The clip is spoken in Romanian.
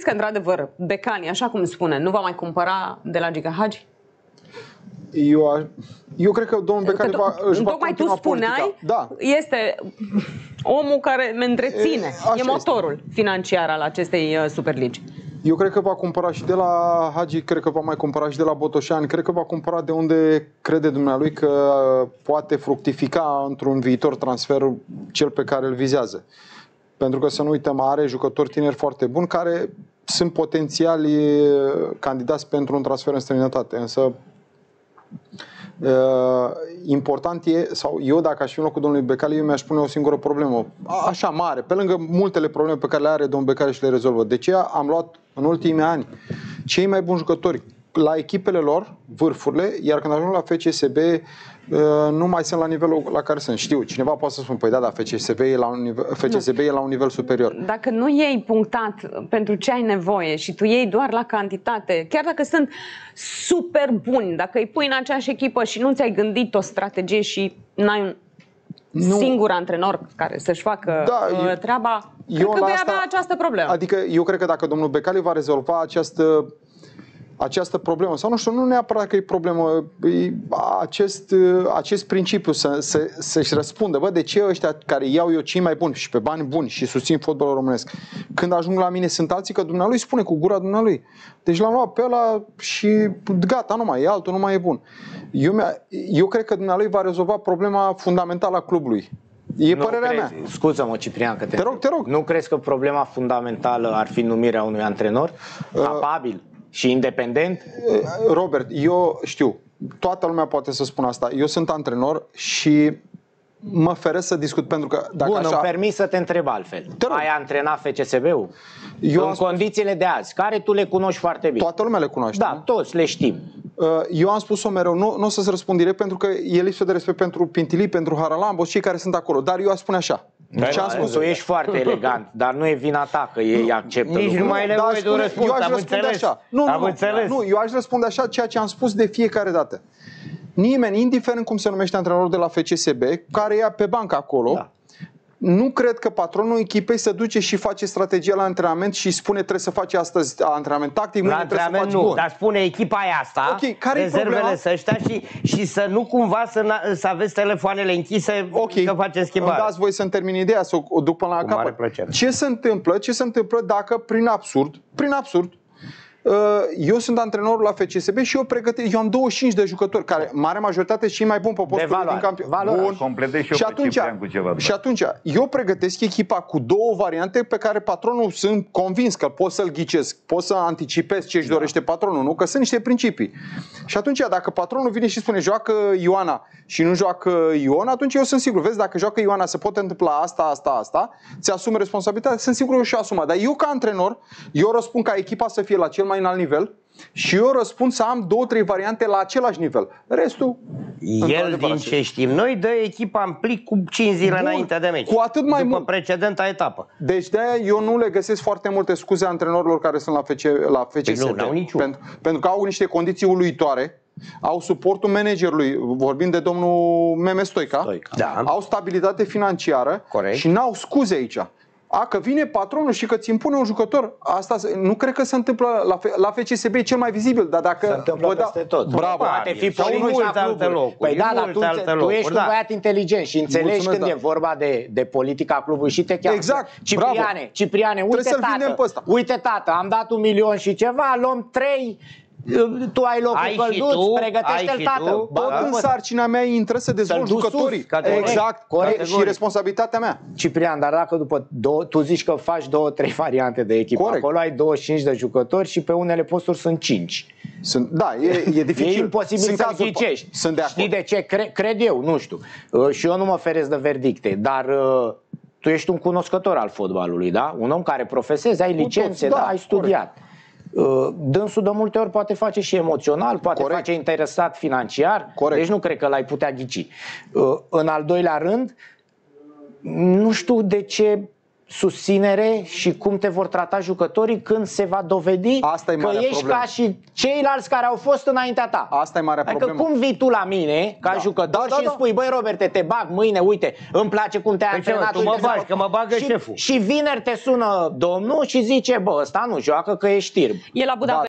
că, într-adevăr, Becali, așa cum spune, nu va mai cumpăra de la Giga Hagi? Eu cred că domnul Becali își va tocmai tu continua spuneai, politica. Da. este omul care me întreține, e motorul financiar al acestei Superligi. Eu cred că va cumpăra și de la Hagi, cred că va mai cumpăra și de la Botoșani, cred că va cumpăra de unde crede dumnealui că poate fructifica într-un viitor transfer cel pe care îl vizează. Pentru că să nu uităm, are jucători tineri foarte buni care sunt potențiali candidați pentru un transfer în străinătate. Însă important e, sau eu dacă aș fi în locul domnului Becali, eu mi-aș pune o singură problemă, așa mare, pe lângă multele probleme pe care le are domnul Becali și le rezolvă. De ce am luat în ultimii ani cei mai buni jucători la echipele lor, vârfurile, iar când ajung la FCSB nu mai sunt la nivelul la care sunt. Știu, cineva poate să spun, păi da, FCSB e la un nivel superior. Dacă nu iei punctat pentru ce ai nevoie și tu iei doar la cantitate, chiar dacă sunt super buni, dacă îi pui în aceeași echipă și nu ți-ai gândit o strategie și n-ai un singur antrenor care să-și facă treaba, cred că vei avea această problemă. Adică eu cred că dacă domnul Becali va rezolva această problemă, sau nu știu, nu neapărat că e problemă, acest principiu să-și răspundă, bă, de ce ăștia care iau eu cei mai buni și pe bani buni și susțin fotbalul românesc, când ajung la mine sunt alții, că dumnealui spune cu gura dumnealui. Deci l-am luat pe ăla și gata, nu mai e, altul nu mai e bun. Eu cred că dumnealui va rezolva problema fundamentală a clubului. E părerea mea. Scuză-mă, Ciprian, că te rog. Nu crezi că problema fundamentală ar fi numirea unui antrenor capabil și independent? Robert, eu știu, toată lumea poate să spună asta. Eu sunt antrenor și mă feresc să discut, pentru că dacă Bun, îmi permis să te întreb altfel. Ai antrenat FCSB-ul? În condițiile de azi, care tu le cunoști foarte bine. Toată lumea le cunoaște. Da, toți le știm. Eu am spus-o mereu, nu o să-ți răspund direct pentru că e lipsă de respect pentru Pintilii, pentru Haralambos, cei care sunt acolo, dar eu aș spune așa. Ce am spus? Tu ești foarte elegant, dar nu e vina ta că ei acceptă. Nici nu mai e nevoie de un răspuns. Eu aș răspunde așa. Nu, eu aș răspunde așa ceea ce am spus de fiecare dată. Nimeni, indiferent cum se numește antrenorul de la FCSB, care e pe bancă acolo, nu cred că patronul echipei se duce și face strategia la antrenament și spune trebuie să faci astăzi antrenament tactic, la antrenament nu, dar spune echipa e asta, rezervele să ăștia și să nu cumva să aveți telefoanele închise că facem schimbare. Îmi dați voi să-mi termin ideea, să o duc până la capăt. Ce se întâmplă dacă prin absurd, eu sunt antrenorul la FCSB și eu am 25 de jucători, care mare majoritate și cei mai buni pe postul din campion. Și atunci, eu pregătesc echipa cu două variante pe care patronul sunt convins că pot să-l ghicesc, pot să anticipez ce își dorește patronul, nu? Că sunt niște principii. Și atunci, dacă patronul vine și spune joacă Ioana și nu joacă Ion, atunci eu sunt sigur, vezi, dacă joacă Ioana se poate întâmpla asta, ți-asumi responsabilitatea, sunt sigur eu și asuma. Dar eu ca antrenor, eu răspund ca echipa să fie la cel mai înalt nivel și eu răspund să am 2-3 variante la același nivel. Restul, el, din ce știm noi, dă echipa în plic cu 5 zile înainte de meci. Cu atât mai după mult. Precedenta etapă. Deci de-aia eu nu le găsesc foarte multe scuze antrenorilor care sunt la FCSB. Pentru că au niște condiții uluitoare. Au suportul managerului, vorbim de domnul Meme Stoica, au stabilitate financiară. și n-au scuze aici. Că vine patronul și că ți impune un jucător, asta nu cred că se întâmplă la FCSB, e cel mai vizibil, dar dacă se întâmplă peste tot. Bravo. Poate fi politica clubului. Păi da, dar tu ești un băiat inteligent și înțelegi când e vorba de politica clubului și te cheamă. Exact. Cipriane, uite tată, am dat 1 milion și ceva, luăm 3. Tu ai locul călduț, pregătește-l, tată. Tot în sarcina mea intră să dezvolt jucătorii. Exact, și responsabilitatea mea. Ciprian, dar dacă tu zici că faci 2-3 variante de echipă, acolo ai 25 de jucători și pe unele posturi sunt 5. Da, e dificil. E imposibil să ghicești. Știi de ce? Cred eu, nu știu. Și eu nu mă feresc de verdicte, dar tu ești un cunoscător al fotbalului, da? Un om care profesezi, ai licențe, ai studiat. Dânsul de multe ori poate face și emoțional, poate face interesat financiar, deci nu cred că l-ai putea ghici. În al doilea rând, nu știu de ce susținere și cum te vor trata jucătorii când se va dovedi că ești problemă. Ca și ceilalți care au fost înaintea ta. Asta e marea problemă. Adică cum vii tu la mine ca jucător și îmi spui, băi Roberte, te bag mâine, uite, îmi place cum te-ai antrenat. Tu mă bagi, că mă bagă șeful. Și vineri te sună domnul și zice, bă, ăsta nu joacă că e știrb. E la Budapesta.